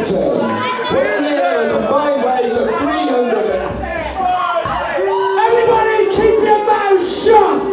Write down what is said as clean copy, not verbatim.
Captain, putting in a combined weight of 300. Everybody keep your mouth shut!